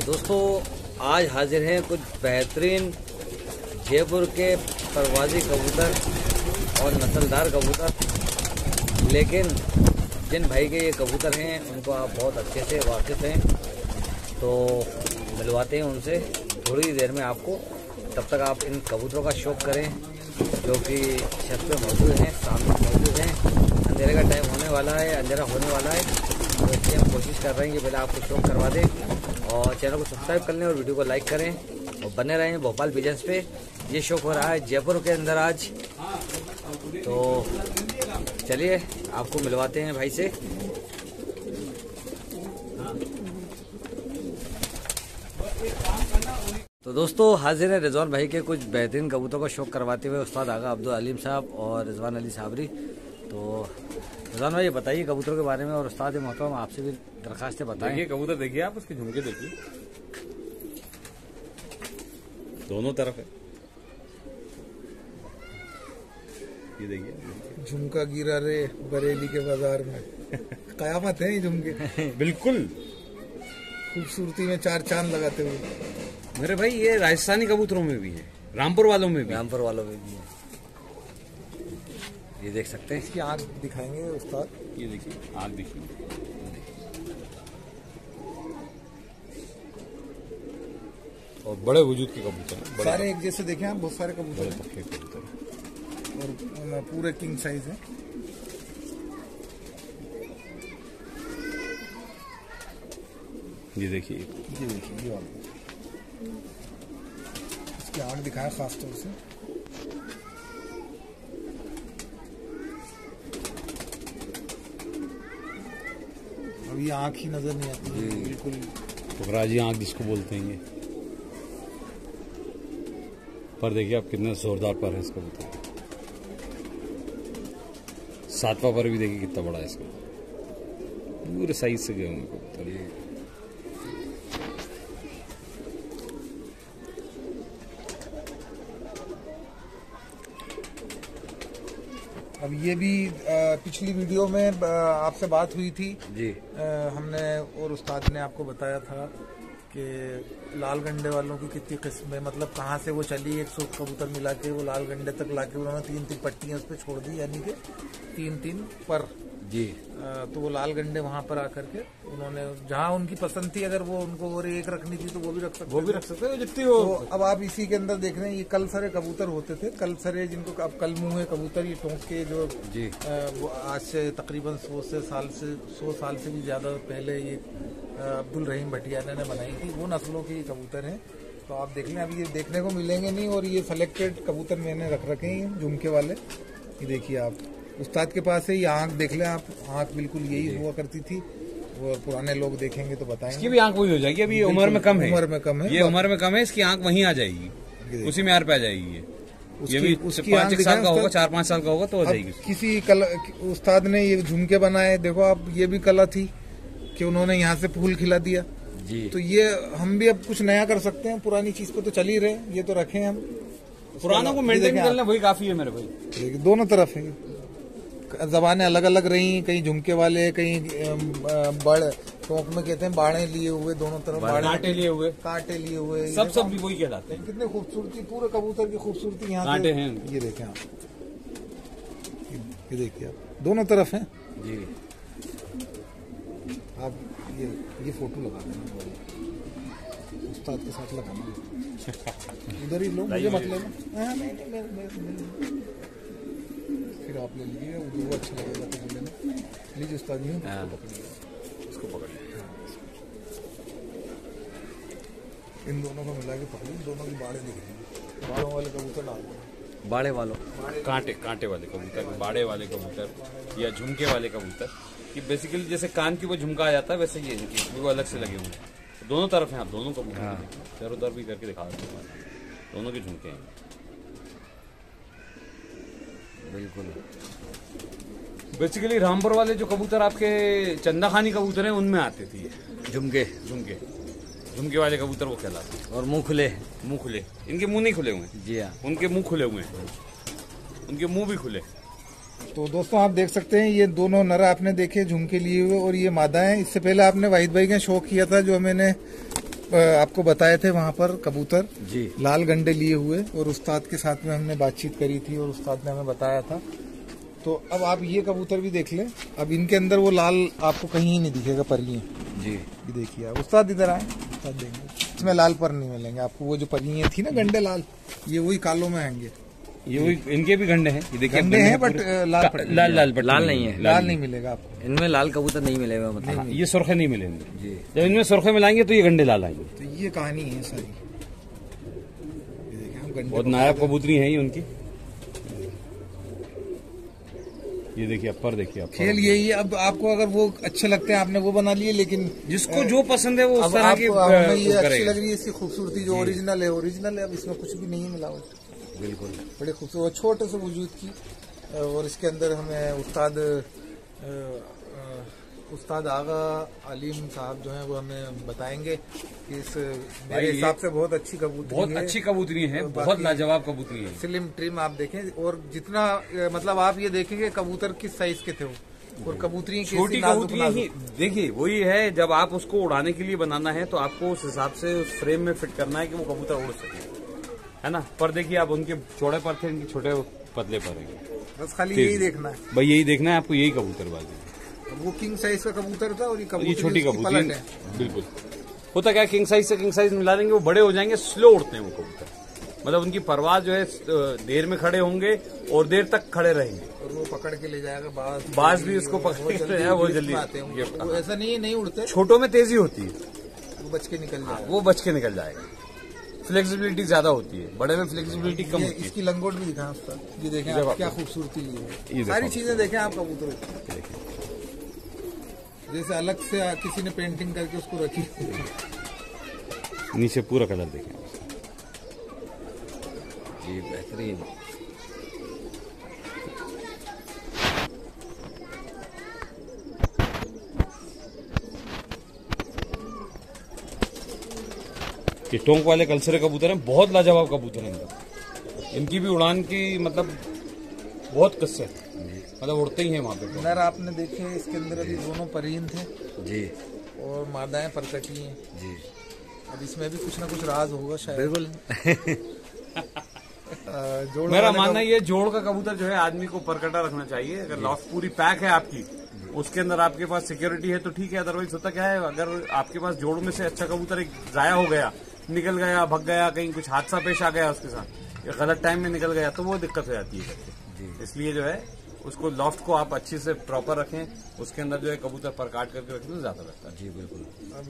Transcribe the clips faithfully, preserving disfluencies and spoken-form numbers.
तो दोस्तों आज हाजिर हैं कुछ बेहतरीन जयपुर के परवाजी कबूतर और नस्लदार कबूतर। लेकिन जिन भाई के ये कबूतर हैं उनको आप बहुत अच्छे से वाकिफ हैं, तो मिलवाते हैं उनसे थोड़ी देर में आपको। तब तक आप इन कबूतरों का शौक करें जो कि छत पे मौजूद हैं, सामने मौजूद हैं। अंधेरे का टाइम होने वाला है, अंधेरा होने वाला है, तो इसलिए हम कोशिश कर रहे हैं कि पहले आपको शौक करवा दें और चैनल को सब्सक्राइब कर लें और वीडियो को लाइक करें और बने रहें भोपाल पिजन्स पे। ये शौक हो रहा है जयपुर के अंदर आज, तो चलिए आपको मिलवाते हैं भाई से। तो दोस्तों हाजिर है रिजवान भाई के कुछ बेहतरीन कबूतरों को शौक करवाते हुए उस्ताद आगा अब्दुल अलीम साहब और रिजवान अली साबरी। तो रिजवान भाई बताइए कबूतरों के बारे में और उस्ताद मोहतरम आपसे भी दरखास्त बताएं। देखिए कबूतर देखिए आप, उसके झुमके देखिए, दोनों तरफ है। ये देखिए झुमका गिरा रे बरेली के बाजार में, कयामत है ये झुमके। बिल्कुल खूबसूरती में चार चांद लगाते हुए। मेरे भाई ये राजस्थानी कबूतरों में भी है, रामपुर वालों में भी, रामपुर वालों में भी है। ये देख सकते हैं, इसकी आंख दिखाएंगे उस्ताद। ये देखिए आंख देखिए, और बड़े वजूद के कबूतर हैं, सारे एक जैसे देखें आप, बहुत सारे कबूतर बड़े हैं पक्के कबूतर और पूरे किंग साइज है। ये देखिए, ये देखिए ये वाला, इसकी आंख दिखाया खास तौर से। अब ये आंख ही नजर नहीं आती है बिल्कुल, पुखराजी आंख जिसको बोलते हैं ये। पर देखिए आप कितना जोरदार पर है इस कबूतर, सातवां पर भी देखिए कितना बड़ा है इसका, पूरे साइज से गए होंगे कबूतर ये। अब ये भी पिछली वीडियो में आपसे बात हुई थी जी, हमने और उस्ताद ने आपको बताया था कि लाल गंडे वालों की कितनी किस्में, मतलब कहाँ से वो चली, एक सौ कबूतर मिला के वो लाल गंडे तक लाके उन्होंने तीन तीन पट्टियां उस पर छोड़ दी, यानी कि तीन तीन पर जी। तो वो लाल गंडे वहां पर आकर के उन्होंने जहां उनकी पसंद थी, अगर वो उनको और एक रखनी थी तो वो भी रख सकते वो भी रख सकते हैं जितनी वो। तो अब आप इसी के अंदर देख रहे हैं, ये कल सरे कबूतर होते थे, कल सरे जिनको अब कल मुँह कबूतर, ये टोंक के जो जी आ, वो आज से तकरीबन सौ से साल से सौ साल से भी ज्यादा पहले ये अब्दुल रहीम भटिया ने बनाई थी, वो नस्लों के कबूतर हैं। तो आप देख लें, अब ये देखने को मिलेंगे नहीं, और ये सिलेक्टेड कबूतर मैंने रख रखे हैं झुमके वाले। ये देखिए आप, उस्ताद के पास है, ये आंख देख लें आप, आंख बिल्कुल यही हुआ करती थी, और पुराने लोग देखेंगे तो बताएंगे। इसकी भी आंख वही हो जाएगी, अभी ये उम्र में कम है, उम्र में कम है, ये उम्र में कम है, इसकी आंख वहीं आ जाएगी, उसी में यार पे आ जाएगी ये। उसकी, ये भी उसकी पाँच एक साल का होगा, चार पाँच साल का होगा तो हो जाएगी। किसी कला उस्ताद ने ये झुमके बनाए, देखो आप, ये भी कला थी कि उन्होंने यहाँ से फूल खिला दिया जी। तो ये हम भी अब कुछ नया कर सकते हैं, पुरानी चीज पे तो चल ही रहे, ये तो रखे हम, पुरानों को मेंटेन करना वही काफी है मेरे भाई। दोनों तरफ है, जबानें अलग अलग रही, कहीं झुमके वाले, कहीं बड़ टोंक में कहते हैं बाड़े लिए हुए, दोनों तरफ कांटे लिए हुए, कांटे लिए हुए, सब सब भी वही कहलाते हैं। कितने खूबसूरती, पूरे कबूतर की खूबसूरती यहाँ कांटे हैं। ये देखें आप, ये देखिए आप, दोनों तरफ हैं जी। आप ये ये फोटो लगा देना, उस्ताद के साथ लगाना, उधर ही लो, मुझे मत लेना, फिर आप ले लीजिए, वो अच्छा लगेगा तो लेना। लीजिए उस्ताद जी, इसको पकड़िए, इन दोनों को मिला के पकड़िए, दोनों की बाड़े दिख रही है, बाड़ों वाले कबूतर डाल दो, बाड़े वालों, कांटे कांटे वाले कबूतर, बाड़े वाले कबूतर या झुमके वाले कबूतर, कि बेसिकली जैसे कान की वो झुमका आ जाता है, वैसे ये इनकी वो अलग से लगे हुए हैं, दोनों तरफ हैं। आप दोनों कबूतर इधर उधर भी करके दिखा देते हैं, दोनों के झुमके हैं बिल्कुल। बेसिकली रामपुर वाले जो कबूतर आपके चंदा खानी कबूतर हैं उनमें आते थे झुमके, झुमके झुमके वाले कबूतर वो कहलाते हैं। और मुंह खुले, मुंह खुले, इनके मुंह नहीं खुले हुए हैं जी हाँ, उनके मुंह खुले हुए हैं, उनके मुंह भी खुले। तो दोस्तों आप देख सकते हैं ये दोनों नर आपने देखे झुमके लिए हुए और ये मादा है। इससे पहले आपने वाहिद भाई का शो किया था जो मैंने आपको बताए थे वहाँ पर कबूतर जी लाल गंडे लिए हुए, और उस्ताद के साथ में हमने बातचीत करी थी और उस्ताद ने हमें बताया था। तो अब आप ये कबूतर भी देख लें। अब इनके अंदर वो लाल आपको कहीं नहीं दिखेगा परियां जी। ये देखिए आप, उस्ताद इधर आए, उस्ताद देंगे, इसमें लाल पर नहीं मिलेंगे आपको। वो जो परियां थी ना गंडे लाल, ये वही कालों में आएंगे। ये वही इनके भी गंडे हैं, ये देखिए गंडे हैं बट लाल पट्टी- लाल लाल पट्टी लाल नहीं है, लाल नहीं मिलेगा आपको। इनमें लाल कबूतर नहीं मिलेगा मतलब। हाँ, ये सुर्खे नहीं मिलेंगे जी। जब इनमें सुर्खे मिलाएंगे तो ये गंडे लाल आएंगे। तो ये कहानी है सारी। ये देखिए हम गंडे बहुत नायाब कबूतरी है ये उनकी। ये देखिए अपर देखिए अपर। खेल यही है। अब आपको अगर वो अच्छे लगते हैं आपने वो बना लिए, लेकिन जिसको जो पसंद है वो उस अब तरह की आपको हमें ये अच्छी करेगा। लग रही है, इसकी खूबसूरती जो ओरिजिनल है ओरिजिनल है। अब इसमें कुछ भी नहीं है मिलावट, बिल्कुल बड़े खूबसूरत छोटे से वजूद की। और इसके अंदर हमें उस्ताद अ, अ, उस्ताद आगा अलीम साहब जो हैं वो हमें बताएंगे कि इस मेरे ये हिसाब से बहुत अच्छी कबूतरी बहुत है। अच्छी कबूतरी है, तो बहुत बाकी- लाजवाब कबूतरी है। स्लिम ट्रिम आप देखें, और जितना अ, मतलब आप ये देखेंगे कबूतर किस साइज के थे वो, और कबूतरी छोटी कबूतरी ही देखिए वही है। जब आप उसको उड़ाने के लिए बनाना है तो आपको उस हिसाब से उस फ्रेम में फिट करना है कि वो कबूतर उड़ सके, है ना। पर देखिए आप उनके चौड़े पर थे, इनके छोटे पतले पर है। बस खाली यही देखना है भाई यही देखना है आपको, यही कबूतरबाजी। वो किंग साइज का कबूतर था और ये ये कबूतरी छोटी उसकी कबूतरी पलट है। बिल्कुल। होता क्या किंग साइज से किंग साइज मिला देंगे, वो बड़े हो जाएंगे, स्लो उड़ते हैं वो कबूतर। मतलब उनकी परवाज जो है देर में खड़े होंगे और देर तक खड़े रहेंगे, और वो पकड़ के ले जाएगा बाज बाज भी उसको पकड़ के ले जाएगा, वो जल्दी आते हैं। गिफ्ट। वो ऐसा नहीं है नहीं उड़ते, छोटों में तेजी होती है, वो बच के निकल जाएगा। वो बच के निकल जाएगा। फ्लेक्सिबिलिटी ज्यादा होती है, बड़े में फ्लेक्सिबिलिटी कम ये होती है। इसकी लंगोट भी दिखाएं उसका, ये देखें जब आप आप- क्या खूबसूरती ली ये है। देखो। सारी चीजें देखें आप कबूतर जैसे अलग से किसी ने पेंटिंग करके उसको रखी। नीचे पूरा कलर देखें। जी बेहतरीन। ये टोंक वाले कलसरे कबूतर हैं, बहुत लाजवाब कबूतर हैं इनका। इनकी भी उड़ान की मतलब बहुत कस्से मतलब उड़ते ही हैं वहाँ पे। नर आपने देखे इसके अंदर अभी दोनों परीन थे जी और मादाएं परकटी हैं। जी अब इसमें भी कुछ ना कुछ राज होगा शायद। बिल्कुल। अ, जोड़ मेरा वाले मानना का- ये जोड़ का कबूतर जो है आदमी को परकटा रखना चाहिए। अगर लॉफ्ट पूरी पैक है आपकी, उसके अंदर आपके पास सिक्योरिटी है तो ठीक है। अदरवाइज होता क्या है, अगर आपके पास जोड़ में से अच्छा कबूतर एक जाया हो गया, निकल गया, भग गया, कहीं कुछ हादसा पेश आ गया उसके साथ, या गलत टाइम में निकल गया, तो वो दिक्कत हो जाती है करके। इसलिए जो है उसको लॉफ्ट को आप अच्छे से प्रॉपर रखें, उसके अंदर जो है कबूतर पर काट करके रखें तो ज्यादा लगता है। जी बिल्कुल।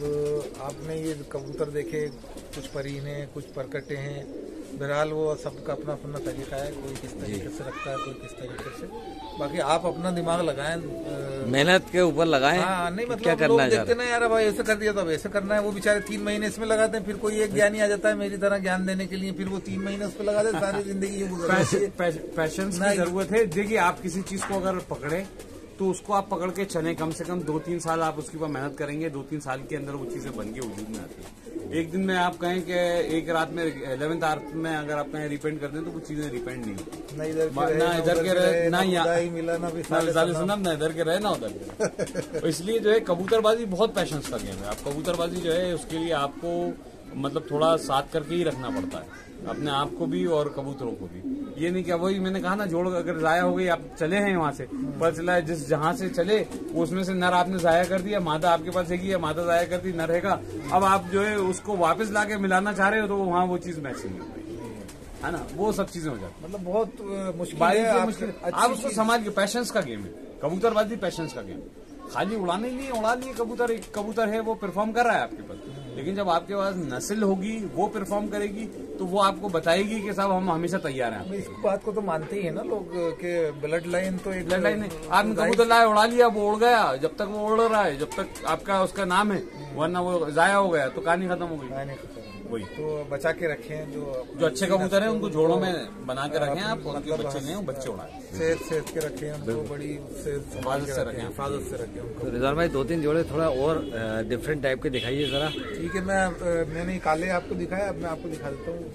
अब आपने ये कबूतर देखे, कुछ परीन हैं कुछ परकटे हैं। बहरहाल वो सबका अपना अपना तरीका है, कोई किस तरीके से रखता है कोई किस तरीके से। बाकी आप अपना दिमाग लगाएं। अ, मेहनत के ऊपर लगाएं। हाँ नहीं कि मतलब क्या लोग करना है देखते ना यार अब ऐसे कर दिया तो अब ऐसे करना है। वो बेचारे तीन महीने इसमें लगाते हैं, फिर कोई एक ज्ञानी आ जाता है मेरी तरह ज्ञान देने के लिए, फिर वो तीन महीने उस पर लगा देते, सारी जिंदगी ये गुजर जाती है। पैशन की नहीं। जरूरत है। देखिए आप किसी चीज को अगर पकड़े तो उसको आप पकड़ के चले, कम से कम दो तीन साल आप उसके ऊपर मेहनत करेंगे, दो तीन साल के अंदर वो चीजें बन के वजूद में आती है। एक दिन में आप कहें कि एक रात में इलेवेंथ आवर में अगर आप कहें रिपेंट कर दें तो कुछ चीजें रिपेंट नहीं होती। ना इधर ना के रहे, इधर के रहे, ना यहाँ- खुदा ही मिला ना भी साले साले सनम। सनम, ना इधर के रहे ना उधर के रहे। तो इसलिए जो है कबूतरबाजी बहुत पैशन का गेम है। आप कबूतरबाजी जो है उसके लिए आपको मतलब थोड़ा साथ करके ही रखना पड़ता है, अपने आप को भी और कबूतरों को भी। ये नहीं क्या, वही मैंने कहा ना, जोड़ अगर जाया हो गई, आप चले हैं वहां से, पता चला है जिस जहां से चले उसमें से नर आपने जाया कर दिया, मादा आपके पास है, मादा जाया कर दी, नर रहेगा। अब आप जो है उसको वापस लाके मिलाना चाह रहे हो तो वहां वो चीज मैच नहीं हो रही है ना, वो सब चीजें हो जाती मतलब बहुत अ, मुश्किल बारिश है। से आप- मुश्किल। अच्छी आप उसको चीज- संभाल के, पैशंस का गेम है कबूतरबाजी, पैशंस का गेम। खाली उड़ाने के लिए उड़ा लिए कबूतर, एक कबूतर है वो परफॉर्म कर रहा है आपके पास, लेकिन जब आपके पास नस्ल होगी वो परफॉर्म करेगी तो वो आपको बताएगी कि साहब हम हमेशा तैयार हैं। इस बात को तो मानते ही है ना लोग कि ब्लड लाइन तो एक ब्लड लाइन नहीं, आपने कबूतर लाया उड़ा लिया, वो उड़ गया, जब तक वो उड़ रहा है, जब तक आपका उसका नाम है, वरना वो जाया हो गया तो कहानी खत्म हो गई। लाइनें खत्म। वही तो बचा के रखें जो जो अच्छे कबूतर हैं उनको जोड़ों में बना के रखें आप, उनके मतलब बच्चे नहीं, बच्चे उड़ाएं, सेहत सेहत के रखें उनको, बड़ी से हिफाजत से रखें, हिफाजत से रखें उनको। तो रिजवान भाई दो तीन जोड़े थोड़ा और डिफरेंट टाइप के दिखाइए जरा। ठीक है, मैं अ, मैंने काले आपको दिखाया, अब मैं आपको दिखा देता हूँ।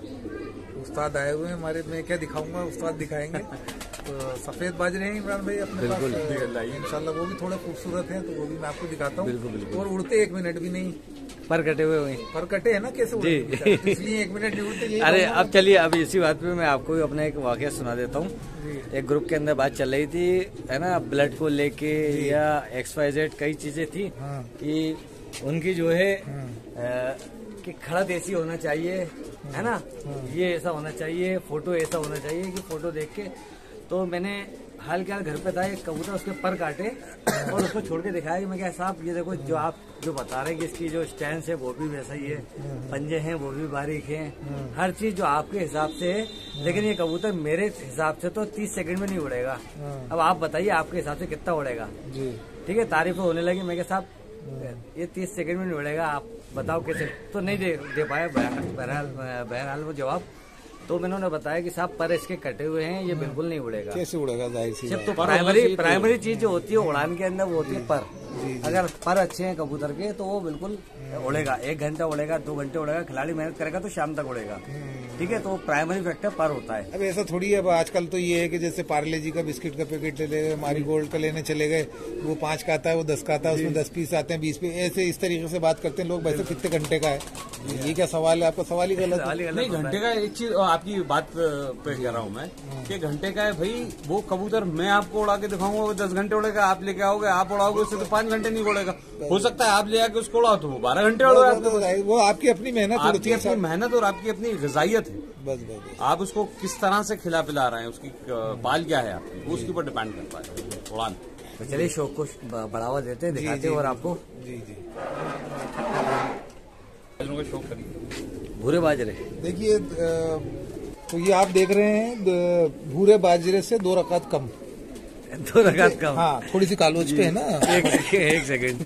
अ, उस्ताद आए हुए हैं हमारे, मैं क्या दिखाऊंगा, उस्ताद दिखाएंगे। तो सफेद बाजरे हैं इमरान भाई अपने पास, बिल्कुल। इंशाल्लाह वो भी थोड़े खूबसूरत हैं, तो वो भी मैं आपको दिखाता बिल्कुल, हूँ। बिल्कुल। और उड़ते एक मिनट भी नहीं, पर कटे हुए हुए पर कटे है ना, कैसे जी। उड़ते? तो इसलिए एक मिनट नहीं उड़ते, यही अरे कहूँगा। अब चलिए, अब इसी बात पे मैं आपको भी अपना एक वाकया सुना देता हूँ। जी। एक ग्रुप के अंदर बात चल रही थी, है ना, ब्लड को लेके या एक्स वाई जेड कई चीजें थी हाँ। कि उनकी जो है अ, कि खड़ा ऐसी होना चाहिए, है ना, ये ऐसा होना चाहिए, फोटो ऐसा होना चाहिए कि फोटो देख के। तो मैंने हाल के हाल घर पे था, एक कबूतर उसके पर काटे और उसको छोड़ के दिखाया कि मैं क्या साहब ये देखो, जो आप जो बता रहे हैं कि इसकी जो स्टैंड है वो भी वैसा ही है, पंजे हैं वो भी बारीक हैं, हर चीज जो आपके हिसाब से है, लेकिन ये कबूतर मेरे हिसाब से तो तीस सेकंड में नहीं उड़ेगा। अब आप बताइए आपके हिसाब से कितना उड़ेगा? जी। ठीक है, तारीफें होने लगी। मैं क्या साहब ये तीस सेकंड में नहीं उड़ेगा, आप बताओ कैसे? तो नहीं दे दे पाया बहरहाल बहरहाल वो जवाब। तो मैंने उन्हें बताया कि साहब पर इसके कटे हुए हैं, ये बिल्कुल नहीं उड़ेगा। कैसे उड़ेगा, जाहिर सी सिर्फ तो प्राइमरी प्राइमरी चीज जो होती है उड़ान के अंदर वो होती है पर। अगर पर अच्छे हैं कबूतर के तो वो बिल्कुल उड़ेगा, एक घंटा उड़ेगा, दो घंटे उड़ेगा, खिलाड़ी मेहनत करेगा तो शाम तक उड़ेगा। ठीक है, तो प्राइमरी फैक्टर पर होता है। अब ऐसा थोड़ी है, अब आजकल तो ये है कि जैसे पार्ले जी का बिस्किट का पैकेट ले गए, मारी गोल्ड का लेने चले गए, वो पांच का आता है, वो दस का आता है, उसमें दस पीस आते हैं, बीस पीस, ऐसे इस तरीके से बात करते हैं लोग। वैसे कितने घंटे का है, ये क्या सवाल है? आपका सवाल ही गलत है। नहीं, घंटे का एक चीज आपकी बात पे कह रहा हूँ मैं कि घंटे का है भाई। वो कबूतर मैं आपको उड़ा के दिखाऊंगा, वो दस घंटे उड़ेगा, आप लेके आओगे, आप उड़ाओगे उससे तो पांच घंटे नहीं उड़ेगा। हो सकता है आप ले आके उसको उड़ाओ तो वो बारह घंटे उड़ाओ। वो आपकी अपनी मेहनत होती आपकी है, अपनी मेहनत और आपकी अपनी ग़िज़ाइयत है। बस बस। आप उसको किस तरह से खिला पिला रहे हैं, उसकी पाल क्या है आपकी, वो उसके ऊपर डिपेंड करता है उड़ान। तो चलिए शौक को बढ़ावा देते हैं, दिखाते हैं और आपको जी जी शौक करिए। भूरे बाजरे देखिए, तो ये आप देख रहे हैं भूरे बाजरे से दो रकात कम। दो रकात कम। हाँ, थोड़ी सी कालोच पे है ना। एक एक सेकंड